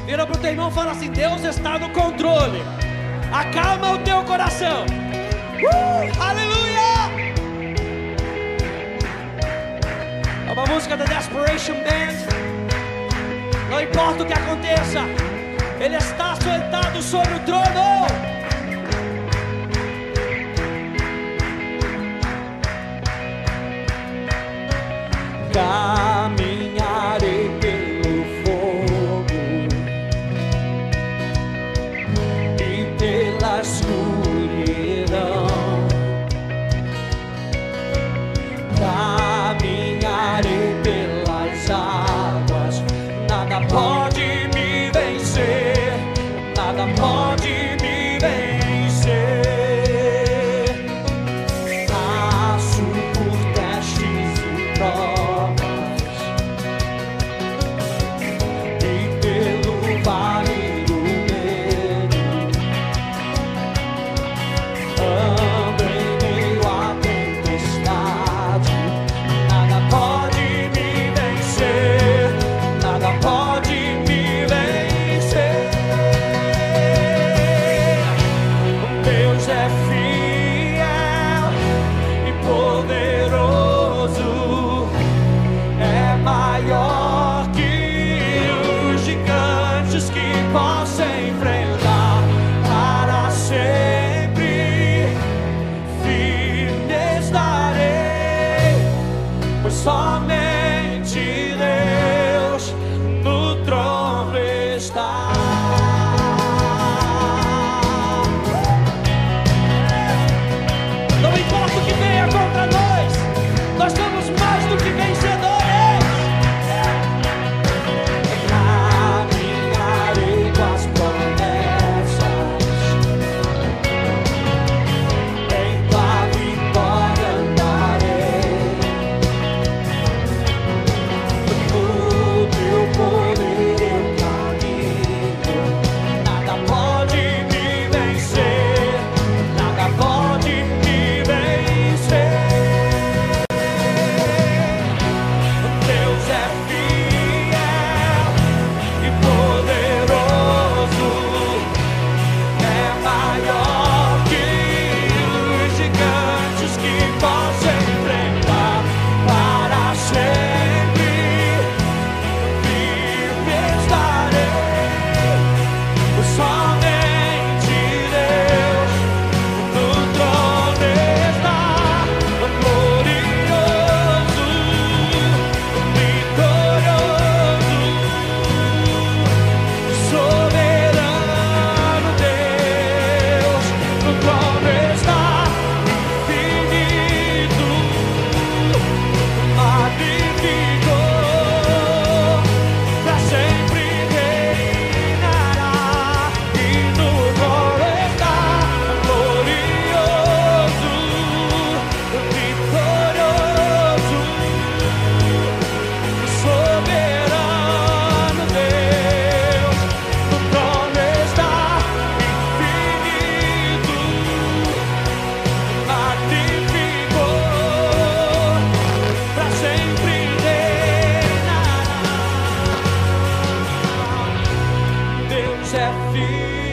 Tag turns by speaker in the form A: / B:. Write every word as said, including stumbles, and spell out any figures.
A: Vira pro teu irmão e fala assim: Deus está no controle. Acalma o teu coração. Uh, aleluia! É uma música da Desperation Band. Não importa o que aconteça, Ele está sentado sobre o trono. Caminharei pelo fogo e pela escuridão. Caminharei pelas águas. Nada pode me vencer. Nada pode me vencer. Passo por testes e provas. Somente Deus no trono está. Não importa o que venha contra nós, nós somos mais do que vencedores. Caminharei com as promessas, em tua vitória andarei. Poder eu caminho, nada pode me vencer, nada pode me vencer. Deus é fiel e poderoso, é maior que os gigantes que posso enfrentar para sempre. Somente Deus no trono está, glorioso, vitorioso, soberano Deus no trono está, infinito, magnífico, pra sempre reinará. Deus é fiel.